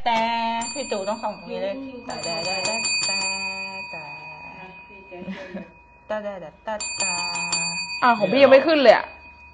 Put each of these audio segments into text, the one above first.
แต่พี่ตู่ต้องส่งตรงนี้เลยแต่ของพี่ยังไม่ขึ้นเลยอ่ะ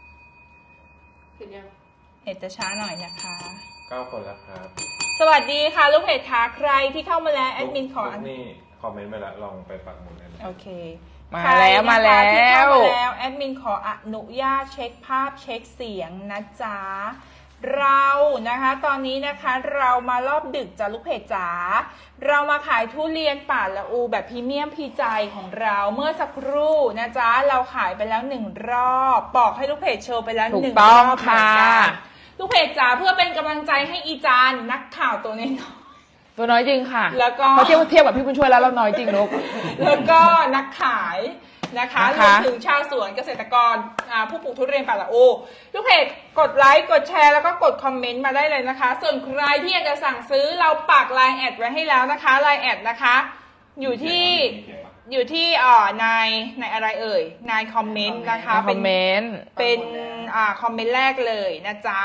เห็นจะช้าหน่อยนะคะ 9 คนแล้วครับสวัสดีค่ะลูกเพจค่ะใครที่เข้ามาแล้วแอดมินขอนี่คอมเมนต์ไปแล้วลองไปปักหมุดเลยโอเคมาแล้วแอดมินขออนุญาตเช็คภาพเช็คเสียงนะจ๊ะเรานะคะตอนนี้นะคะเรามารอบดึกจ้ะลูกเพจจ๋าเรามาขายทุเรียนป่าละอูแบบพรีเมียมพีใจของเราเมื่อสักครู่นะจ๊ะเราขายไปแล้ว1 รอบบอกให้ลูกเพจโชว์ไปแล้ว1 รอบค่ะลูกเพจจ๋าเพื่อเป็นกำลังใจให้อีจานนักข่าวตัวน้อยตัวน้อยจริงค่ะแล้วก็เทียบกับพี่บุญช่วยแล้วเราน้อยจริงลูกแล้วก็นักขายนะคะรวมถึงชาวสวนเกษตรกรผู้ปลูกทุเรียนป่าละอูลูกเพจกดไลค์กดแชร์แล้วก็กดคอมเมนต์มาได้เลยนะคะส่วนใครที่อยากจะสั่งซื้อเราปัก LINE แอดไว้ให้แล้วนะคะ LINE แอดนะคะอยู่ที่ในอะไรเอ่ยในคอมเมนต์นะคะคอมเมนต์เป็นคอมเมนต์แรกเลยนะจ๊ะ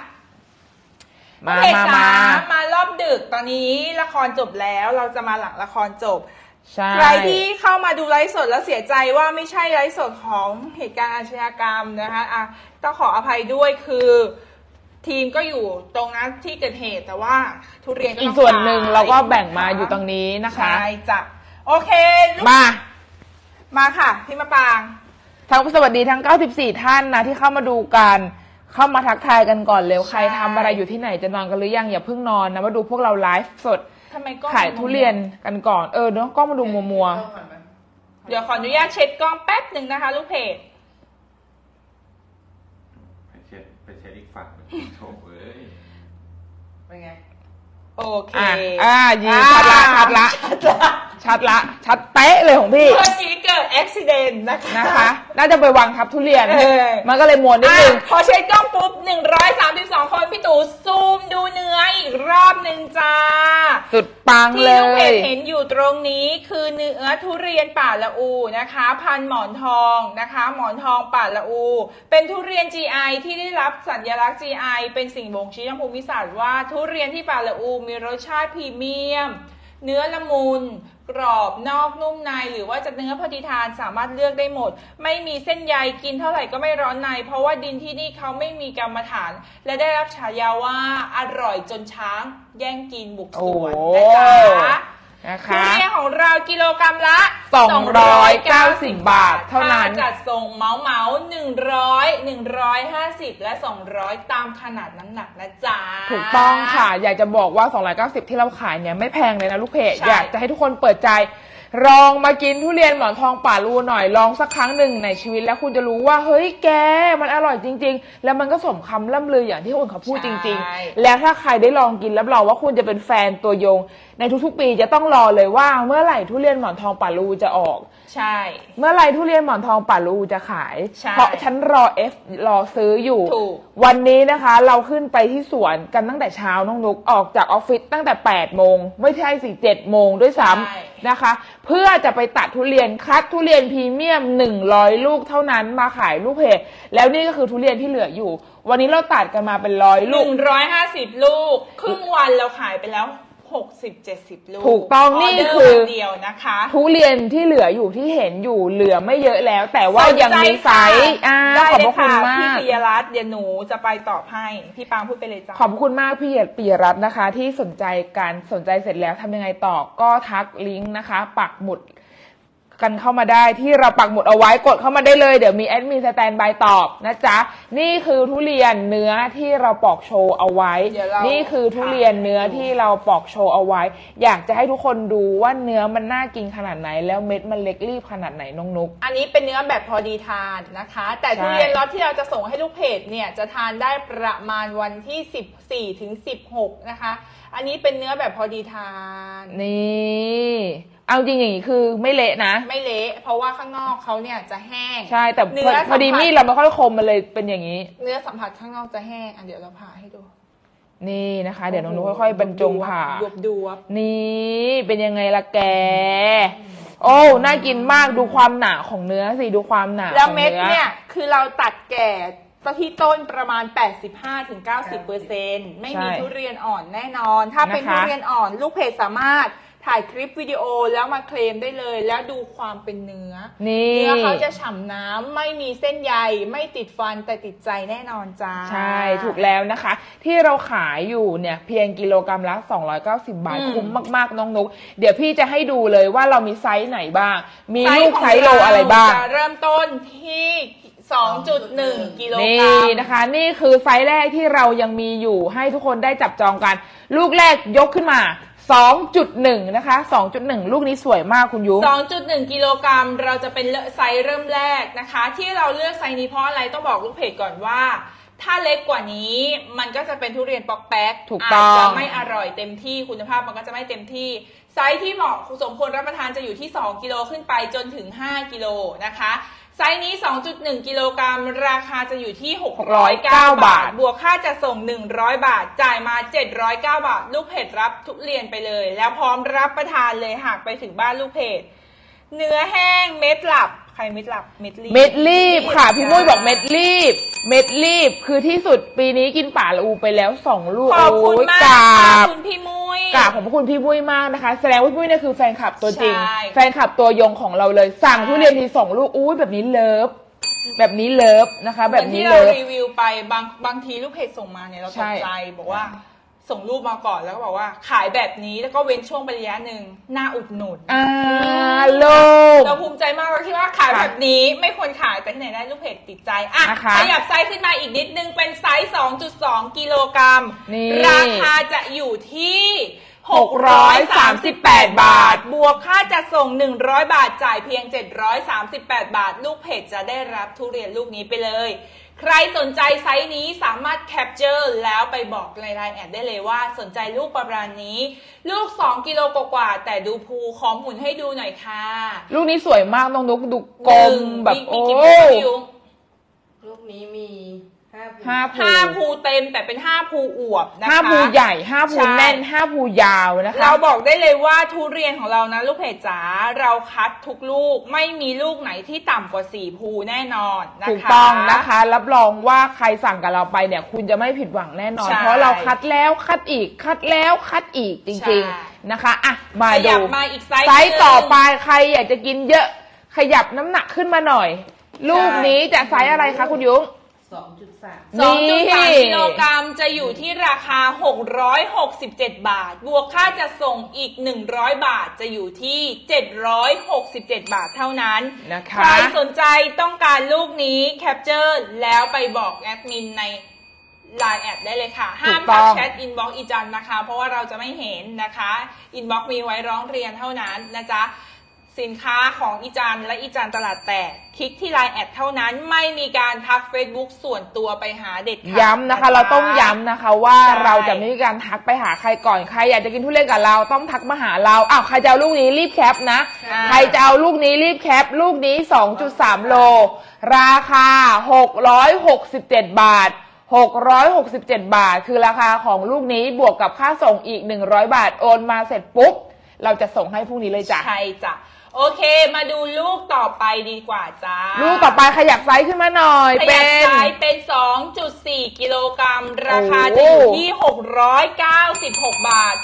มารอบดึกตอนนี้ละครจบแล้วเราจะมาหลังละครจบใครที่เข้ามาดูไลฟ์สดแล้วเสียใจว่าไม่ใช่ไลฟ์สดของเหตุการณ์อาชญากรรมนะคะต้องขออภัยด้วยคือทีมก็อยู่ตรงนั้นที่เกิดเหตุแต่ว่าทุเรียนอีกส่วนหนึ่งเราก็แบ่งมาอยู่ตรงนี้นะคะใช่จ้ะโอเคมาค่ะพี่มะปางทั้งสวัสดีทั้ง94ท่านนะที่เข้ามาดูกันเข้ามาทักทายกันก่อนเร็วใครทำอะไรอยู่ที่ไหนจะนอนกันหรือยังอย่าเพิ่งนอนนะมาดูพวกเราไลฟ์สดขายทุเรียนกันก่อนเนาะกล้องมาดูมัวเดี๋ยวขออนุญาตเช็ดกล้องแป๊บหนึ่งนะคะลูกเพจไปเช็ดอีกฝั่งโชว์เลยเป็นไงโอเคยิงชัดละชัดเป๊ะเลยของพี่เมื่อกี้เกิดอุบิเหตุนะคะน่าจะไปวางทับทุเรียนมันก็เลยมวนนิดนึงพอเช็ดกล้องปุ๊บ132คนพี่ตู่ซูมดูเนื้ออีกรอบนึงจ้าสุดปังเลยที่ลูกเพจเห็นอยู่ตรงนี้คือเนื้อทุเรียนป่าละอูนะคะพันหมอนทองนะคะหมอนทองป่าละอูเป็นทุเรียน GI ที่ได้รับสัญลักษณ์ GI เป็นสิ่งบ่งชี้ทางภูมิศาสตร์ว่าทุเรียนที่ป่าละอูมีรสชาติพรีเมียมเนื้อละมุนกรอบนอกนุ่มในหรือว่าจะเนื้อพอดีทานสามารถเลือกได้หมดไม่มีเส้นใยกินเท่าไหร่ก็ไม่ร้อนในเพราะว่าดินที่นี่เขาไม่มีกรรมฐานและได้รับฉายาว่าอร่อยจนช้างแย่งกินบุกสวนนะจ๊ะทุเรียนของเรากิโลกรัมละ 290 บาทเท่านั้นจัดส่งเมา100 150และ200ตามขนาดน้ำหนักนะจ๊ะถูกต้องค่ะอยากจะบอกว่า290ที่เราขายเนี่ยไม่แพงเลยนะลูกเพจอยากจะให้ทุกคนเปิดใจลองมากินทุเรียนหมอนทองป่าลูหน่อยลองสักครั้งหนึ่งในชีวิตแล้วคุณจะรู้ว่าเฮ้ยแกมันอร่อยจริงๆแล้วมันก็สมคำล่ำลืออย่างที่คนเขาพูดจริงๆแล้วถ้าใครได้ลองกินรับรองว่าคุณจะเป็นแฟนตัวยงในทุกๆปีจะต้องรอเลยว่าเมื่อไหร่ทุเรียนหมอนทองป่าลูจะออกใช่เมื่อไหร่ทุเรียนหมอนทองป่าลูจะขายเพราะฉันรอซื้ออยู่วันนี้นะคะเราขึ้นไปที่สวนกันตั้งแต่เช้าน้องนุกออกจากออฟฟิศตั้งแต่8 โมงไม่ใช่สิ7 โมงด้วยซ้ำนะคะเพื่อจะไปตัดทุเรียนคัดทุเรียนพรีเมียม100 ลูกเท่านั้นมาขายลูกเพจแล้วนี่ก็คือทุเรียนที่เหลืออยู่วันนี้เราตัดกันมาเป็น100 ลูก 150 ลูกครึ่งวันเราขายไปแล้ว60-70 ลูกถูกต้องนี่คือเดียวนะคะทุเรียนที่เหลืออยู่ที่เห็นอยู่เหลือไม่เยอะแล้วแต่ว่ายังมีไซส์ขอบพระคุณมากพี่ปิยรัตน์เดี๋ยวหนูจะไปตอบให้พี่ปางพูดไปเลยจ้าขอบคุณมากพี่ปิยรัตน์นะคะที่สนใจเสร็จแล้วทำยังไงต่อก็ทักลิงก์นะคะปักหมุดกันเข้ามาได้ที่เราปักหมุดเอาไว้กดเข้ามาได้เลยเดี๋ยวมีแอดมินสแตนบายตอบนะจ๊ะนี่คือทุเรียนเนื้อที่เราปอกโชว์เอาไว้นี่คือทุเรียนเนื้อที่เราปอกโชว์เอาไว้อยากจะให้ทุกคนดูว่าเนื้อมันน่ากินขนาดไหนแล้วเม็ดมันเล็กรีบขนาดไหนน้องนุ๊กอันนี้เป็นเนื้อแบบพอดีทานนะคะแต่ทุเรียนล็อตที่เราจะส่งให้ลูกเพจเนี่ยจะทานได้ประมาณวันที่14 ถึง 16นะคะอันนี้เป็นเนื้อแบบพอดีทานนี่เอาจริงอย่างนี้คือไม่เละนะไม่เละเพราะว่าข้างนอกเขาเนี่ยจะแห้งใช่แต่พอดีมีดเราไม่ค่อยคมมันเลยเป็นอย่างนี้เนื้อสัมผัสข้างนอกจะแห้งเดี๋ยวเราผ่าให้ดูนี่นะคะเดี๋ยวน้องนุ๊กค่อยๆบรรจงผ่าดูนี่เป็นยังไงล่ะแกโอ้น่ากินมากดูความหนาของเนื้อสิดูความหนาแล้วเม็ดเนี่ยคือเราตัดแก่ที่ต้นประมาณ 85-90%ไม่มีทุเรียนอ่อนแน่นอนถ้าเป็นทุเรียนอ่อนลูกเพจสามารถถ่ายคลิปวิดีโอแล้วมาเคลมได้เลยแล้วดูความเป็นเนื้อเนื้อเขาจะฉ่ำน้ำไม่มีเส้นใยไม่ติดฟันแต่ติดใจแน่นอนจ้าใช่ถูกแล้วนะคะที่เราขายอยู่เนี่ยเพียงกิโลกรัมละ290 บาทคุ้มมากๆน้องนุ๊กเดี๋ยวพี่จะให้ดูเลยว่าเรามีไซส์ไหนบ้างมีลูกไซส์โลอะไรบ้างจะเริ่มต้นที่2.1 กิโลกรัมนี่นะคะนี่คือไซส์แรกที่เรายังมีอยู่ให้ทุกคนได้จับจองกันลูกแรกยกขึ้นมา2.1 นะคะ 2.1 ลูกนี้สวยมากคุณยุ้ง 2.1 กิโลกรัมเราจะเป็นไซส์เริ่มแรกนะคะที่เราเลือกไซส์นี้เพราะอะไรต้องบอกลูกเพจก่อนว่าถ้าเล็กกว่านี้มันก็จะเป็นทุเรียนปอกแป๊กถูกต้องจะไม่อร่อยเต็มที่คุณภาพมันก็จะไม่เต็มที่ไซส์ที่เหมาะสมควรรับประทานจะอยู่ที่2 กิโลขึ้นไปจนถึง5 กิโลนะคะไซส์นี้ 2.1 กิโลกรัมราคาจะอยู่ที่609 บาทบวกค่าจะส่ง100 บาทจ่ายมา709 บาทลูกเพจรับทุเรียนไปเลยแล้วพร้อมรับประทานเลยหากไปถึงบ้านลูกเพจเนื้อแห้งเม็ดหลับใครเม็ดหลับเม็ดรีบค่ะพี่มุ้ยบอกเม็ดรีบคือที่สุดปีนี้กินป่าละอูไปแล้ว2 ลูกขอบคุณมากขอบคุณพี่มุ้ยกราบขอบคุณพี่มุ้ยมากนะคะแสดงว่าพี่มุ้ยเนี่ยคือแฟนคลับตัวจริงแฟนคลับตัวยงของเราเลยสั่งทุเรียนที2 ลูกอุ้ยแบบนี้เลิฟนะคะแบบนี้เลิฟที่เรารีวิวไปบางทีลูกเพจส่งมาเนี่ยเราตกใจบอกว่าส่งรูปมาก่อนแล้วก็บอกว่าขายแบบนี้แล้วก็เว้นช่วงระยะหนึ่งน่าอุดหนุนเราภูมิใจมากเราคิดว่าขายแบบนี้ไม่ควรขายแต่ที่ไหนได้ลูกเพจติดใจขยับไซส์ขึ้นมาอีกนิดนึงเป็นไซส์ 2.2 กิโลกรัมราคาจะอยู่ที่638 บาทบวกค่าจัดส่ง100 บาทจ่ายเพียง738 บาทลูกเพจจะได้รับทุเรียนลูกนี้ไปเลยใครสนใจไซส์นี้สามารถแคปเจอร์แล้วไปบอกในไลน์แอดได้เลยว่าสนใจลูกประมาณนี้ลูก2 กิโลกว่าแต่ดูภูขอหมุนให้ดูหน่อยค่ะลูกนี้สวยมากน้องนุ๊กดูกลมแบบโอ้ลูกนี้มี 5 ภูเต็มแต่เป็น5 ภูอวบนะคะ 5 ภูใหญ่5 ภูแน่น5 ภูยาวนะคะเราบอกได้เลยว่าทุเรียนของเรานะลูกเพจจ๋าเราคัดทุกลูกไม่มีลูกไหนที่ต่ำกว่า4 ภูแน่นอนนะคะถูกต้องนะคะรับรองว่าใครสั่งกับเราไปเนี่ยคุณจะไม่ผิดหวังแน่นอนเพราะเราคัดแล้วคัดอีกคัดแล้วคัดอีกจริงๆนะคะอ่ะมาดูไซส์ต่อไปใครอยากจะกินเยอะขยับน้ำหนักขึ้นมาหน่อยลูกนี้จะไซส์อะไรคะคุณยุ้ง 2.3 กิโลกรัมจะอยู่ที่ราคา667 บาทบวกค่าจะส่งอีก100 บาทจะอยู่ที่767 บาทเท่านั้นนะคะใครสนใจต้องการลูกนี้แคปเจอร์แล้วไปบอกแอดมินในไลน์แอดได้เลยค่ะห้ามทักแชทอินบ็อกซ์อีจันนะคะเพราะว่าเราจะไม่เห็นนะคะอินบ็อกซ์มีไว้ร้องเรียนเท่านั้นนะจ๊ะสินค้าของอีจันและอีจันตลาดแตกคลิกที่ไลน์แอดเท่านั้นไม่มีการทัก Facebook ส่วนตัวไปหาเด็ดขาดย้ำนะคะเราต้องย้ำนะคะว่าเราจะไม่มีการทักไปหาใครก่อนใครอยากจะกินทุเรียนกับเราต้องทักมาหาเราอ้าวใครจะเอาลูกนี้รีบแคปนะใครจะเอาลูกนี้รีบแคปลูกนี้ 2.3 โลราคา667 บาท667 บาทคือราคาของลูกนี้บวกกับค่าส่งอีก100 บาทโอนมาเสร็จปุ๊บเราจะส่งให้พรุ่งนี้เลยจ้ะใช่จ้ะโอเคมาดูลูกต่อไปดีกว่าจ้าลูกต่อไปขยับไซส์ขึ้นมาหน่อยขยับไซส์เป็น 2.4 กิโลกรัมราคาจะอยู่ที่696 บาท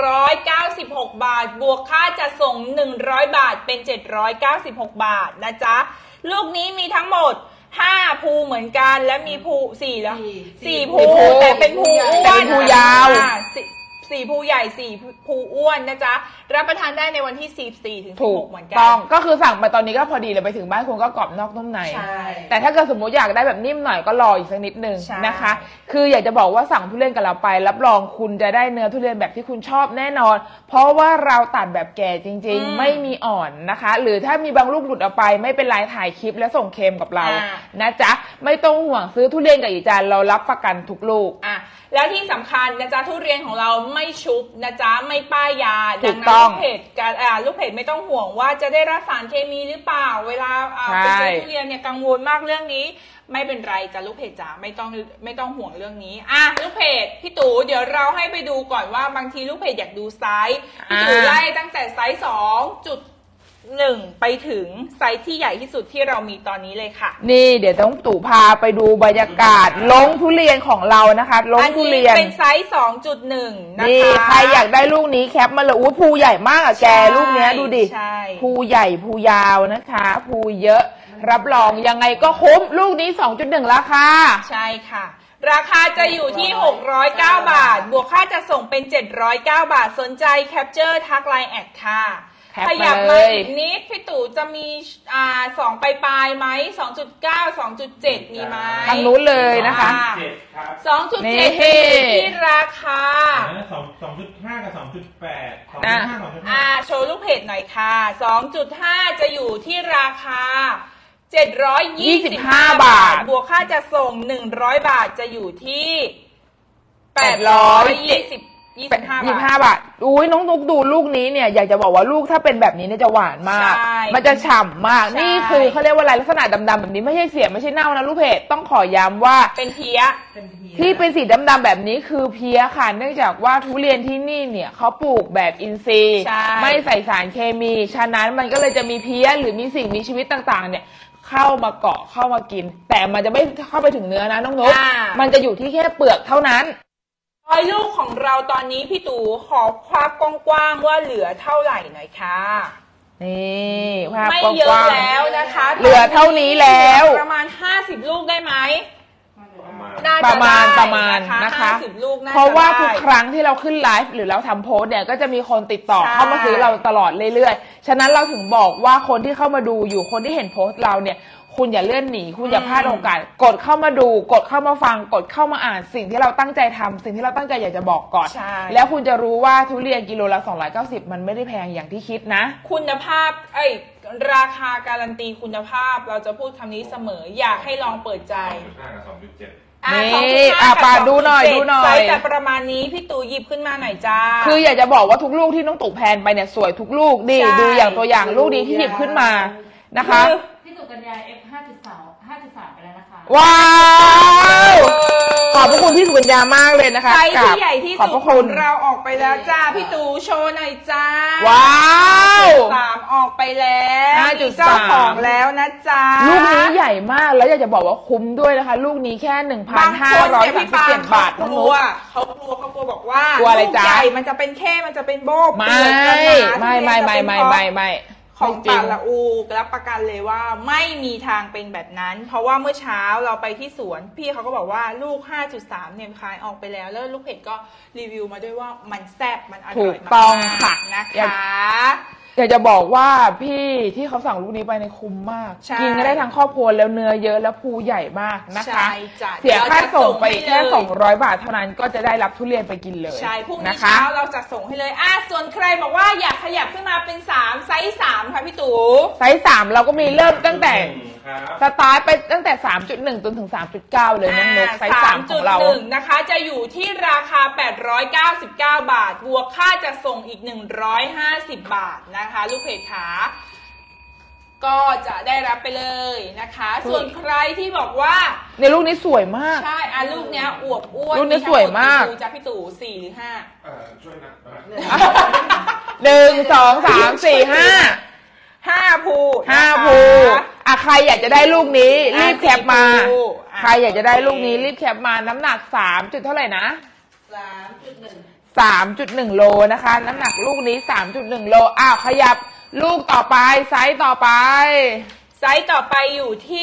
696 บาทบวกค่าจะส่ง100 บาทเป็น796 บาทนะจ๊ะลูกนี้มีทั้งหมด5 ภูเหมือนกันและมีภู4แล้ว4 ภูแต่เป็นภูอ้วนภูยาว 4 ภูใหญ่4 ภูอ้วนนะจ๊ะรับประทานได้ในวันที่14 ถึง 16เหมือนกันต้องก็คือสั่งไปตอนนี้ก็พอดีเลยไปถึงบ้านคุณก็กรอบนอกนุ่มในแต่ถ้าเกิดสมมติอยากได้แบบนิ่มหน่อยก็รออีกสักนิดนึงนะคะคืออยากจะบอกว่าสั่งทุเรียนกับเราไปรับรองคุณจะได้เนื้อทุเรียนแบบที่คุณชอบแน่นอนเพราะว่าเราตัดแบบแก่จริงๆไม่มีอ่อนนะคะหรือถ้ามีบางลูกหลุดออกไปไม่เป็นไรถ่ายคลิปแล้วส่งเคมกับเรานะจ๊ะไม่ต้องห่วงซื้อทุเรียนกับอีจานเรารับประกันทุกลูกแล้วที่สำคัญนะจ๊ะทุเรียนของเราไม่ชุบนะจ๊ะไม่ป้ายยาดังนั้นลูกเพจไม่ต้องห่วงว่าจะได้รับสารเคมีหรือเปล่าเวลาไปซื้อทุเรียนเนี่ยกังวลมากเรื่องนี้ไม่เป็นไรจ้ะลูกเพจจ๋าไม่ต้องห่วงเรื่องนี้ลูกเพจพี่ตู่เดี๋ยวเราให้ไปดูก่อนว่าบางทีลูกเพจอยากดูไซส์พี่ตู่ไล่ตั้งแต่ไซส์ 1ไปถึงไซส์ที่ใหญ่ที่สุดที่เรามีตอนนี้เลยค่ะนี่เดี๋ยวต้องตู่พาไปดูบรรยากาศลงทุเรียนของเรานะคะลงทุเรียนเป็นไซส์ 2.1 นะคะนี่ใครอยากได้ลูกนี้แคปมาเลยอู้ภูใหญ่มากอะแกลูกเนี้ยดูดิใช่ภูใหญ่ภูยาวนะคะภูเยอะรับรองยังไงก็คุ้มลูกนี้ 2.1 ราคาใช่ค่ะ ราคาจะอยู่ที่ 609 บาท บวกค่าจะส่งเป็น 709 บาทสนใจแคปเจอร์ทักไลน์แอดค่ะแคปขยับมาเลมาย อีกนิดพี่ตู่จะมี2ปลายๆไหม 2.9 2.7 มีไหมทางนู้นเลยนะคะ 7 ครับ 2.7 นี่จะอยู่ที่ราคา 2.5 กับ 2.8 นะ 2.5 โชว์ลูกเพจหน่อยค่ะ 2.5 จะอยู่ที่ราคา 725 บาท บวกค่าจะส่ง 100 บาทจะอยู่ที่ 825 บาทอุ้ยน้องนุกดูลูกนี้เนี่ยอยากจะบอกว่าลูกถ้าเป็นแบบนี้เนี่ยจะหวานมากใช่มันจะฉ่ำมากใช่นี่คือเขาเรียกว่าอะไรลักษณะดำๆแบบนี้ไม่ใช่เสียไม่ใช่เน่านะลูกเพจต้องขอย้ำว่าเป็นเพี้ยที่เป็นสีดำๆแบบนี้คือเพี้ยค่ะเนื่องจากว่าทุเรียนที่นี่เนี่ยเขาปลูกแบบอินทรีย์ใช่ไม่ใส่สารเคมีฉะนั้นมันก็เลยจะมีเพี้ยหรือมีสิ่งมีชีวิตต่างๆเนี่ยเข้ามาเกาะเข้ามากิน แต่มันจะไม่เข้าไปถึงเนื้อนะน้องนุ๊กมันจะอยู่ที่แค่เปลือกเท่านั้นร้อยลูกของเราตอนนี้พี่ตู่ขอภาพกว้างๆว่าเหลือเท่าไหร่หน่อยค่ะนี่ภาพไม่กว้างๆเยอะแล้วนะคะเหลือเท่านี้แล้วประมาณ50ลูกได้ไหมประมาณน่าจนะคะ 50ลูกน่าจะเพราะว่าได้ทุกครั้งที่เราขึ้นไลฟ์หรือเราทำโพสต์เนี่ยก็จะมีคนติดต่อใช่เข้ามาซื้อเราตลอดเรื่อยๆ ฉะนั้นเราถึงบอกว่าคนที่เข้ามาดูอยู่คนที่เห็นโพสต์เราเนี่ยคุณอย่าเลื่อนหนีคุณอย่าพลาดโอกาสกดเข้ามาดูกดเข้ามาฟังกดเข้ามาอ่านสิ่งที่เราตั้งใจทำสิ่งที่เราตั้งใจอยากจะบอกก่อนใช่แล้วคุณจะรู้ว่าทุเรียนกิโลละ290มันไม่ได้แพงอย่างที่คิดนะคุณภาพราคาการันตีคุณภาพเราจะพูดคำนี้เสมอ อยากให้ลองเปิดใจ 2.5 กับ 2.7 นี่ 2.5 ป่ากับดูหน่อย 2.7 ดูหน่อยไซส์แต่ประมาณนี้พี่ตู่หยิบขึ้นมาหน่อยจ้าคืออยากจะบอกว่าทุกลูกที่น้องตู่แพนไปเนี่ยสวยทุกลูกนี่ใช่ดูอย่างตัวอย่างลูกนี้ที่หยิบขึ้นมานะคะพี่ตุกัญญา F 5.3 ไปแล้วนะคะว้าว ขอบพระคุณพี่สุกัญญามากเลยนะคะไซส์ที่ใหญ่ที่ขอบสุพดระขคุอณงเราออกไปแล้วจ้าพี่ตู่โชว์หน่อยจ้าว้าว 3ออกไปแล้ว 5.3 มีเจ้าของแล้วนะจ๊ะลูกนี้ใหญ่มากแล้วอยากจะบอกว่าคุ้มด้วยนะคะ ลูกนี้แค่บางคนเนี่ยพี่ปาล์ม 1,537 บาทเขาน้องกนุลั๊วกเขากลัวบอกว่ากลัวอะไรจ๊ะลูกใหญ่มันจะเป็นเข้มันจะเป็นโบ้ไม่เปลือกจะหนาไม่ทุเรียนจะเป็นเพราะไม่ของจริป่าง ละอูรับประกันเลยว่าไม่มีทางเป็นแบบนั้น เพราะว่าเมื่อเช้าเราไปที่สวนพี่เขาก็บอกว่าลูก 5.3 เนี่ยขายออกไปแล้วแล้วลูกเพจก็รีวิวมาด้วยว่ามันแซ่บมันอร่อยถูกต้องมากๆค่ะนะคะอยากจะบอกว่าพี่ที่เขาสั่งลูกนี้ไปในยคุ้มมากใช่กินก็ได้ทั้งครอบครัวแล้วเนื้อเยอะแล้วภูใหญ่มากนะคะใช่จ้ะเสียค่าส่งไปแค่เดี๋ยวจะส่งให้เลย 200 บาทเท่านั้นก็จะได้รับทุเรียนไปกินเลยใช่พรุ่งนี้นะคะเช้าเราจะส่งให้เลยส่วนใครบอกว่าอยากขยับขึ้นมาเป็น3ไซส์3ค่ะพี่ตู่ไซส์3เราก็มีเริ่มตั้งแต่ครับสตาร์ทไปตั้งแต่ 3.1 จนถึง 3.9 เลยน้องนกไซส์3ของเรา 3.1 นะคะจะอยู่ที่ราคา 899 บาท บวกค่าจะส่งอีก 150 บาทนะคะ ลูกเพจขาก็จะได้รับไปเลยนะคะ ส่วนใครที่บอกว่าในลูกนี้สวยมากใช่ลูกเนี้ยอวบอ้วนลูกนี้สวยมากดูจ้ะพี่ตู่4 หรือช่วยนะ 1 2 3 4 5 5 ภู 5 ภูใครอยากจะได้ลูกนี้รีบแคปมาภูใครอยากจะได้ลูกนี้รีบแคปมาน้ำหนัก3จุดเท่าไหร่นะ 3.1 3.1 โลนะคะ น้ำหนักลูกนี้ 3.1 โลขยับลูกต่อไปไซส์ต่อไปไซส์ต่อไปอยู่ที่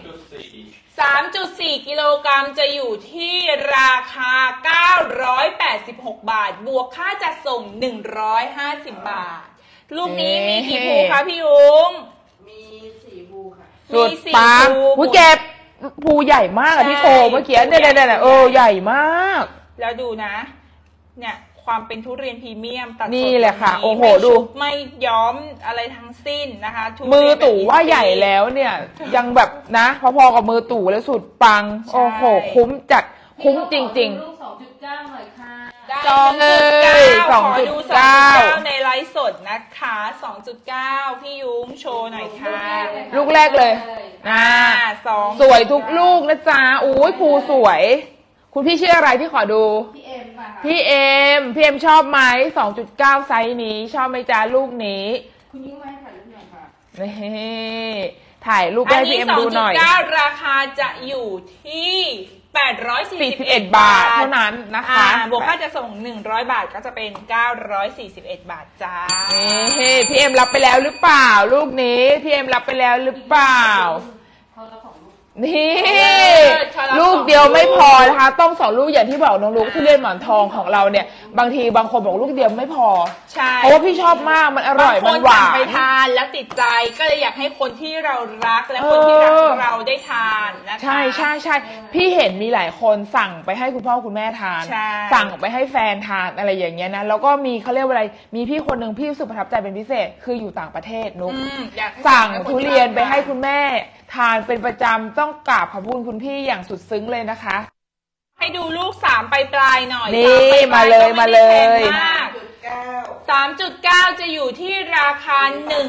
3.4 กิโลกรัมจะอยู่ที่ราคา 986 บาท บวกค่าจัดส่ง 150 บาท ลูกนี้มีกี่ภูคะพี่ยุ้งมี4ภูค่ะสุดมีสี่ปังภูผู้เก็บภูใหญ่มากอะที่โชว์เมื่อกี้เนี่ยภูใหญ่ใหญ่มากแล้วดูนะ เนี่ยความเป็นทุเรียนพรีเมียมตัดสดนี่แหละค่ะแบบนี้โอ้โหไม่ดูชุบไม่ย้อมอะไรทั้งสิ้นนะคะทุเรียนมือตู่แบบว่าใหญ่แล้วเนี่ยยังแบบนะพอๆกับมือตู่แล้วสุดปังใช่โอ้โหคุ้มจัดคุ้มจริงลูก 2.9 หน่อยค่ะได้ 2.9 ขอดู 2.9 2.9 ในไลฟ์สดนะคะ 2.9 พี่ยุ้งโชว์หน่อยค่ะๆ ลูกแรกเลยนะ 2 สวยทุกลูกนะจ๊ะอุ้ยภูสวย คุณพี่ชื่ออะไรที่ขอดูพี่เอ็มค่ะพี่เอ็มชอบไหม 2.9 ไซส์นี้ชอบไหมจ๊ะลูกนี้คุณยิ่งไว้ถ่ายรูปหน่อยนี่ถ่ายรูปอัให้นพี่นี้เอ็มดูหน่อย 2.9 ราคาจะอยู่ที่841 บาทเท่านั้นนะคะบวกค่าจะส่ง100 บาทก็จะเป็น941 บาทจ้านี่พี่เอ็มรับไปแล้วหรือเปล่าลูกนี้พี่เอ็มรับไปแล้วหรือเปล่าเขาละ2 ลูกนี่ลูกเดียวไม่พอนะคะต้อง2 ลูกอย่างที่บอกน้องลูกที่เล่นหมอนทองของเราเนี่ยบางทีบางคนบอกลูกเดียวไม่พอใช่เพราะว่าพี่ชอบมากมันอร่อยบางมันคหวานสั่งไปทานแล้วติดใจก็เลยอยากให้คนที่เรารักและคนที่รักเราได้ทานนะคะใช่ใช่ใช่พี่เห็นมีหลายคนสั่งไปให้คุณพ่อคุณแม่ทานใช่สั่งไปให้แฟนทานอะไรอย่างเงี้ยนะแล้วก็มีเขาเรียกว่าอะไรมีพี่คนหนึ่งพี่รู้สึกประทับใจเป็นพิเศษคืออยู่ต่างประเทศนุ๊กอยากให้สั่งให้คทุเรียนไปให้คุณแม่ทานเป็นประจำต้องกราบขอบคุณคุณพี่อย่างสุดซึ้งเลยนะคะให้ดูลูก3ปลายๆหน่อยนี่ 3ปลายๆมาเลยก็ไได้มาเลยแพงมาก 3.9 จะอยู่ที่ราคา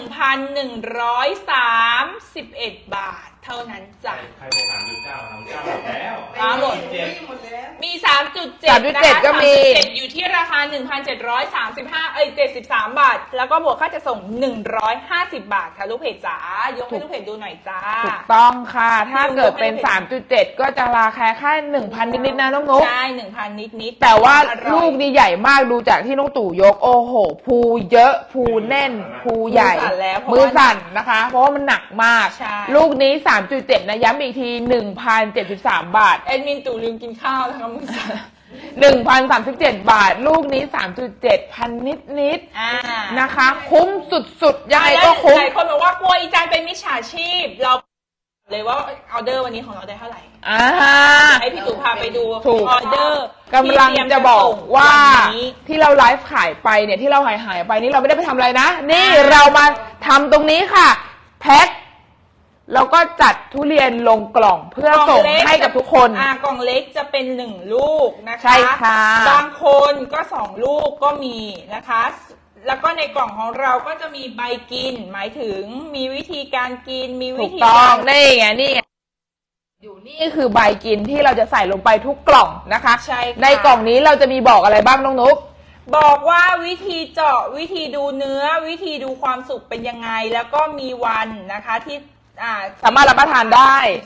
1,131 บาทเท่านั้นจ้ะใครไป3.9 3.9หมดแล้วหมด มี 3.7 นะคะ 3.7 ก็มี 3.7 อยู่ที่ราคา 1,773 บาท แล้วก็บวกค่าจะส่ง 150 บาทค่ะลูกเพจจ๋ายกให้ลูกเพจดูหน่อยจ้าถูกต้องค่ะ ถ้าเกิดเป็น 3.7 ก็จะราคาแค่ 1,000 นิดๆนะน้องนุ๊กใช่ 1,000 นิดๆแต่ว่าอร่อยลูกนี่ใหญ่มากดูจากที่น้องตู่ยกโอ้โหภูเยอะภูแน่นภูใหญ่มือสั่นแล้วมือสั่นนะคะ เพราะว่ามันหนักมากใช่ลูกนี้ 3.7 นะย้ำอีกที 1,073 บาทแอดมินตู่ลืมกินข้าวนะคะมือสั่น 1,037 บาท ลูกนี้ 3.7 พันนิดอ่าๆนะคะ คุ้มสุดๆยังไงก็คุ้มหลายคนบอกว่ากลัวอีจานเป็นมิจฉาชีพ เราเลยว่าออเดอร์วันนี้ของเราได้เท่าไหร่อ่าให้พี่ตู่พาไปดูถูกออเดอร์กำลังจะบอกว่าวันนี้ที่เราไลฟ์ขายไปเนี่ยที่เราหายไปนี่เราไม่ได้ไปทำอะไรนะ นี่เรามาทำตรงนี้ค่ะ แพ็คแล้วก็จัดทุเรียนลงกล่องเพื่อส่งให้กับทุกคนกล่องเล็กจะเป็น1 ลูกนะคะใช่ค่ะบางคนก็2 ลูกก็มีนะคะ แล้วก็ในกล่องของเราก็จะมีใบกิน หมายถึงมีวิธีการกินมีวิถูกธีต้กาองรนี่ไงนี่ไงอยู่นี่คือใบกินที่เราจะใส่ลงไปทุกกล่องนะคะใช่ค่ะในกล่องนี้เราจะมีบอกอะไรบ้างน้องนุ๊กบอกว่าวิธีเจาะวิธีดูเนื้อวิธีดูความสุกเป็นยังไง แล้วก็มีวันนะคะที่สามารถรับประทานได้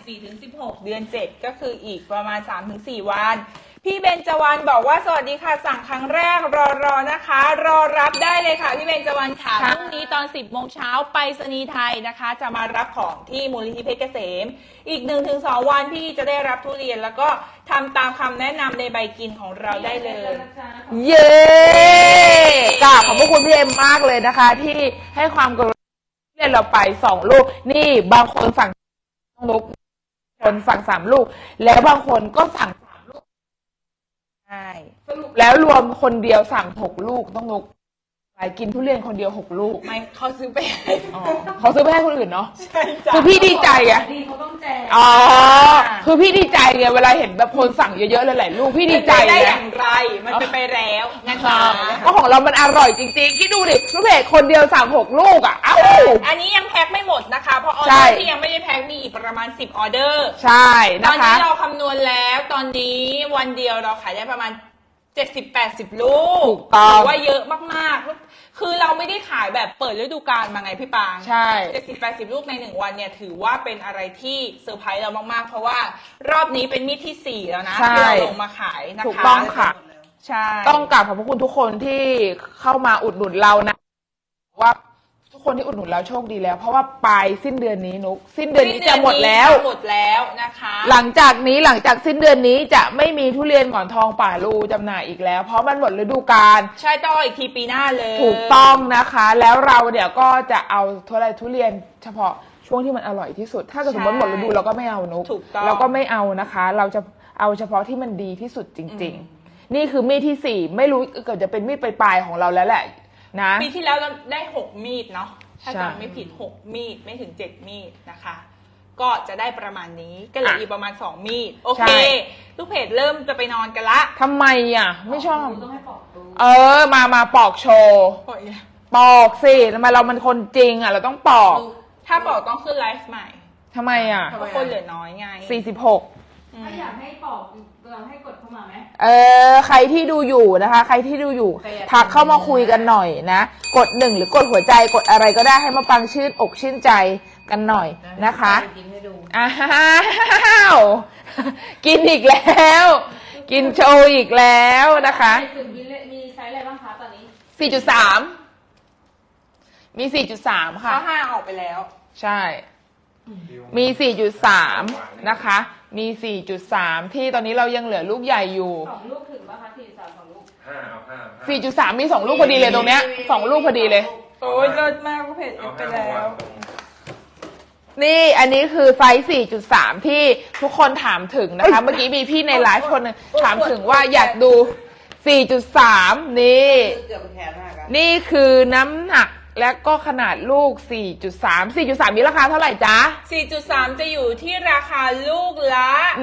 4-16 เดือน 7 ก็คืออีกประมาณ 3-4 วัน พี่เบญจวรรณบอกว่าสวัสดีค่ะสั่งครั้งแรกรอนะคะ รอรับได้เลยค่ะพี่เบญจวรรณค่ะค่ะพรุ่งนี้ตอน 10 โมงเช้าไปรษณีย์ไทยนะคะ จะมารับของที่มูลนิธิเพชรเกษม อีก 1-2 วันพี่จะได้รับทุเรียนแล้วก็ทำตามคำแนะนำในใบกินของเราได้เลยเย้กราบขอบพระคุณพี่เอ็มมากเลยนะคะ ที่ให้ความกรุณาเรียนเราไป2 ลูกนี่บางคนสั่งลูกคนสั่ง3 ลูก แล้วบางคนก็สั่ง3 ลูกใช่สรุปแล้วรวมคนเดียวสั่ง6 ลูกต้องนุกไปกินทุเรียนคนเดียว6 ลูกไม่เขาซื้อไปให้อ๋อเขาซื้อไปให้คนอื่นเนาะใช่จ้ะคือพี่ดีใจอะดีเขาต้องแจกอ๋อคือพี่ดีใจไงเวลาเห็นแบบคนสั่งเยอะๆหลายๆลูกพี่ดีใจได้ไงอย่างไร มันเป็นไปแล้วนะคะก็ของเรามันอร่อยจริงๆคิดดูดิลูกเพจคนเดียวสั่ง6 ลูกอ่ะเอ้าอันนี้ยังแพ็คไม่หมดนะคะ เพราะออใช่เดอร์ที่ยังไม่ได้แพ็คมีอีกประมาณ10 ออเดอร์ใช่ตนะอนคะนี้เราคำนวณแล้วตอนนี้วันเดียวเราขายได้ประมาณ 70-80 ลูกถูกต้องถืว่าเยอะมากๆ คือเราไม่ได้ขายแบบเปิดฤดูกาลมาไงพี่ปางใช่ 70-80 ลูกใน1 วันเนี่ยถือว่าเป็นอะไรที่เซอร์ไพรส์เรามากๆ เพราะว่ารอบนี้เป็นมีดที่ 4 แล้วนะใช่ที่เราลงมาขายนะคะถูกต้องค่ะใช่ต้องกราบขอบพระคุณทุกคนที่เข้ามาอุดหนุนเรานะว่าทุกคนที่อุดหนุนเราโชคดีแล้ว เพราะว่าปลายสิ้นเดือนนี้นุกสิ้นเดือนนี้จะหมดแล้วหมดแล้วนะคะหลังจากสิ้นเดือนนี้จะไม่มีทุเรียนหมอนทองป่าลูจำหน่ายอีกแล้ว เพราะมันหมดฤดูกาลใช่ต้องเอาอีกทีปีหน้าเลยถูกต้องนะคะ แล้วเราเดี๋ยวก็จะเอาทุเรียนเฉพาะช่วงที่มันอร่อยที่สุด ถ้าเกิดสมมติหมดฤดูเราก็ไม่เอานุกถูกต้องเราก็ไม่เอานะคะ เราจะเอาเฉพาะที่มันดีที่สุดจริง ๆ นี่คือมีดที่4ไม่รู้เกิดจะเป็นมีดปลายๆของเราแล้วแหละนะปีที่แล้วเราได้6 มีดเนาะถ้าใช่จำไม่ผิด6 มีดไม่ถึง7 มีดนะคะ ก็จะได้ประมาณนี้ก็เหลืออีกประมาณ2 มีดโอเคลูกเพจเริ่มจะไปนอนกันละทำไมอ่ะ ไม่ชอบต้องให้ปอกดูมาปอกโชว์ปล่อยปอกสิทำไมเรามันคนจริงอ่ะ เราต้องปอกถ้าบอกต้องขึ้นไลฟ์ใหม่ทำไมอ่ะเพราะคนเหลือน้อยไง 46 อืมถ้าอยากให้ปอกเราให้กดเข้ามาไหมใครที่ดูอยู่นะคะ ใครที่ดูอยู่ทักเข้ามาคุยกันหน่อยนะกด1หรือกดหัวใจกดอะไรก็ได้ให้มาปังชื่นอกชื่นใจกันหน่อยนะคะกินให้ดูอ้าวกินอีกแล้ว กินโชว์อีกแล้วนะคะมีใช้อะไรบ้างคะตอนนี้ 4.3 มี 4.3 ค่ะข้อ5ออกไปแล้วใช่ มี 4.3 นะคะ มี 4.3 ที่ตอนนี้เรายังเหลือลูกใหญ่อยู่ 2 ลูกถึงป่ะคะ4.3 2 ลูก 5 4.3 มี 2 ลูกพอดีเลยตรงเนี้ย 2 ลูกพอดีเลยโอ้ยเลิศมากก็เพจเอาไป 5 แล้วนี่อันนี้คือไซส์ 4.3 ที่ทุกคนถามถึงนะคะ เมื่อกี้มีพี่ในไลฟ์คนหนึงถามถึงว่าอยากดู 4.3 นี่เกือบแขนหักอะนี่คือน้ำหนักและก็ขนาดลูก 4.3 4.3 มีราคาเท่าไหร่จ๊ะ 4.3 จะอยู่ที่ราคาลูกละ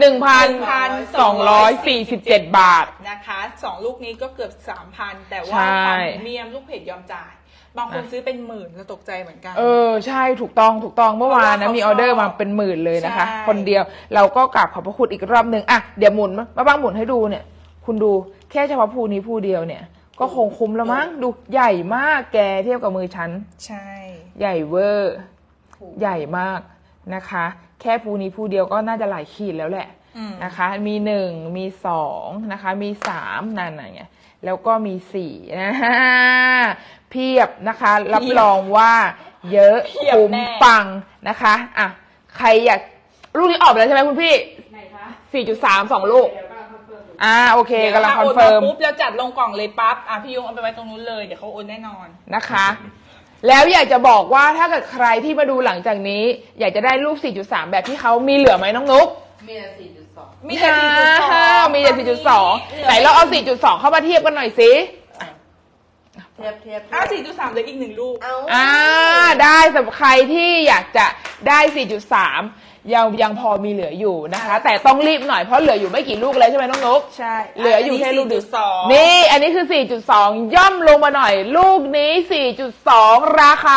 1,247 บาทนะคะ2ลูกนี้ก็เกือบ 3,000 แต่ว่าใช่ความพรีเมียมลูกเพจยอมจ่าย บางคนซื้อเป็นหมื่นก็ตกใจเหมือนกันใช่ถูกต้องเมื่อวานนะมีออเดอร์มาเป็นหมื่นเลยนะคะใช่คนเดียวเราก็กราบขอบพระคุณอีกรอบหนึ่งอ่ะเดี๋ยวหมุนมาบ้างหมุนให้ดูเนี่ย คุณดูแค่เฉพาะภูนี้ภูเดียวเนี่ย ก็คงคุ้มแล้วมั้งดูใหญ่มากแกเทียบกับมือฉันใช่ใหญ่เวอร์ใหญ่มากนะคะ แค่ภูนี้ภูเดียวก็น่าจะหลายขีดแล้วแหละ นะคะ มี1มี2นะคะมี3นั่นไงแล้วก็มี4นะฮะเพียบนะคะ รับรองว่าเยอะคุ้มปังนะคะอ่ะใครอยากลูกนี้ออกไปแล้วใช่ไหมคุณพี่ไหนคะ 4.3 2 ลูกเดี๋ยวกำลังคอนเฟิร์มโอเคกำลังคอนเฟิร์มปุ๊บแล้วจัดลงกล่องเลยปั๊บพี่ยุงเอาไปไว้ตรงนู้นเลยเดี๋ยวเขาโอนแน่นอนนะคะ แล้วอยากจะบอกว่าถ้าเกิดใครที่มาดูหลังจากนี้ อยากจะได้ลูก 4.3 แบบที่เขามีเหลือไหมน้องนุ๊กมีแต่4.2 มีแต่ 4.2 มีแต่ 4.2 ไหนเราเอา 4.2 เข้ามาเทียบกันหน่อยสิเทียบ 4.3เหลืออีก1ลูกได้สำหรับใครที่อยากจะได้ 4.3 ยังพอมีเหลืออยู่นะคะ แต่ต้องรีบหน่อยเพราะเหลืออยู่ไม่กี่ลูกแล้วใช่ไหมน้องนุ๊กใช่เหลืออยู่แค่ลูกเดียว 4.2 นี่อันนี้คือ 4.2 ย่อมลงมาหน่อย ลูกนี้ 4.2 ราคา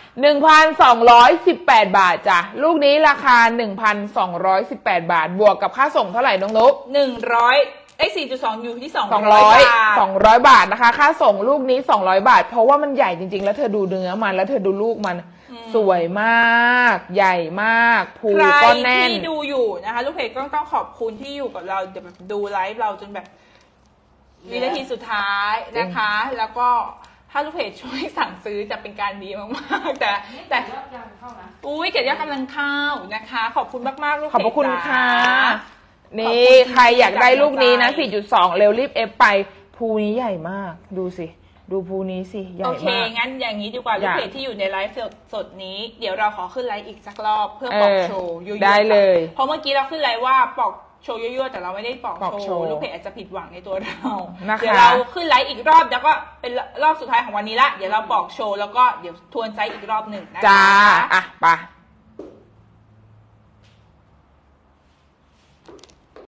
1,218 บาทจ้ะ ลูกนี้ราคา 1,218 บาท บวกกับค่าส่งเท่าไหร่น้องนุ๊ก 4.2 อยู่ที่200 200 บาทนะคะ ค่าส่งลูกนี้200 บาท เพราะว่ามันใหญ่จริงๆ แล้วเธอดูเนื้อมันแล้วเธอดูลูกมันสวยมาก ใหญ่มากภูใครก็แน่นที่ดูอยู่นะคะลูกเพจก็ต้องขอบคุณที่อยู่กับเราเดี๋ยวแบบดูไลฟ์เราจนแบบวินาทีสุดท้ายนะคะ แล้วก็ถ้าลูกเพจช่วยสั่งซื้อจะเป็นการดีมากๆแต่ยอดยังเข้านะอุ้ยเกียรติยอดกำลังเข้านะคะ ขอบคุณมากๆลูกเพจขอบพระคุณค่ะขอบนี่คุณใครอยากได้ลูกนี้นะที่ 4.2 เร็วรีบเอฟไป ภูนี้ใหญ่มาก ดูสิ ดูภูนี้สิ ใหญ่โอเคมากงั้นอย่างนี้ดีกว่าอลูกยากเพจที่อยู่ในไลฟ์สดนี้ เดี๋ยวเราขอขึ้นไลฟ์อีกสักรอบเพื่อปอกโชว์ยั่วๆได้เลยเพราะเมื่อกี้เราขึ้นไลฟ์ว่าปอกโชว์ยั่วๆแต่เราไม่ได้ปอกปอกโชโชว์ว์ลูกเพจอาจจะผิดหวังในตัวเรานะคะเดี๋ยวเราขึ้นไลฟ์อีกรอบแล้วก็เป็นรอบสุดท้ายของวันนี้ละเดี๋ยวเราปอกโชว์แล้วก็เดี๋ยวทวนไซส์อีกรอบหนึ่งนะคะจ้า อ่ะไป